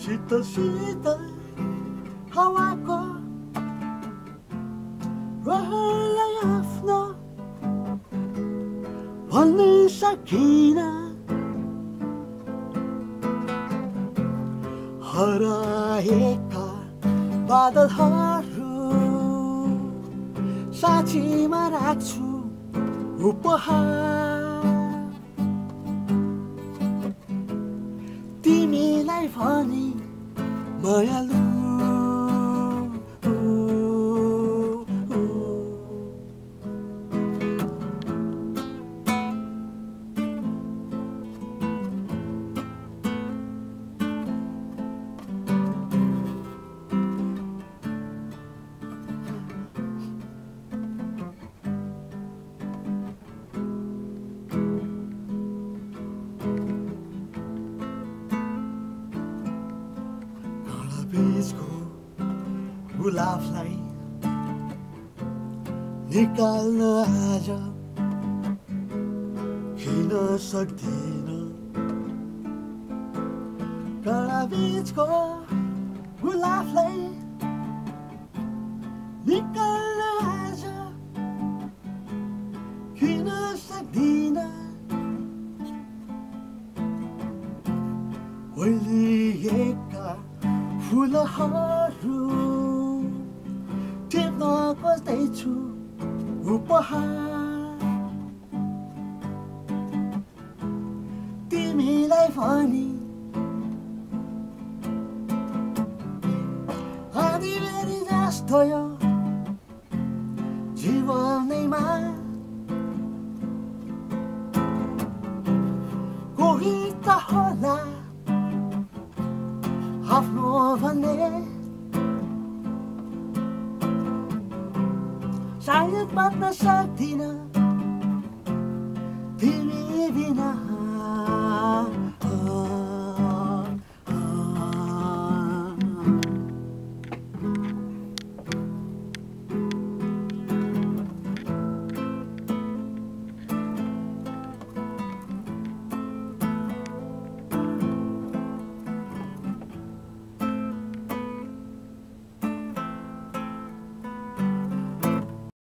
शीतल शीतल हावाको रहरलाई आफ्नो भन्नै सकिन हराएका बादलहरू साँचीमा राख्छु उपहार तिमीलाई भनी मायालु बीचको गुलाबलाई निकाल्न आज किन सक्दिन कडा बीचको गुलाबलाई निकाल्न आज किन सक्दिन ओइलिएका फुलहरू टिप्न खोज्दैछु उपहार तिमीलाई भनी आँधीबेहरी जस्तो यो जीवनैमा कोही त होला आफ्नो भन्ने सायद बाँच्न सक्दिन तिमी बिना